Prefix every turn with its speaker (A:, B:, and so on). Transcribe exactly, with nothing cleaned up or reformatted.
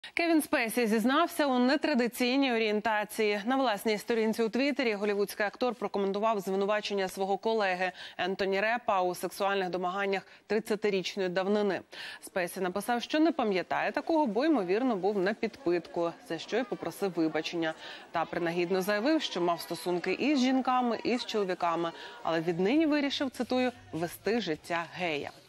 A: Кевін Спейсі зізнався у нетрадиційній орієнтації. На власній сторінці у Твіттері голлівудський актор прокоментував звинувачення свого колеги Ентоні Репа у сексуальних домаганнях тридцятирічної давнини. Спейсі написав, що не пам'ятає такого, бо, ймовірно, був на підпитку, за що й попросив вибачення. Та принагідно заявив, що мав стосунки і з жінками, і з чоловіками, але віднині вирішив, цитую, «вести життя гея».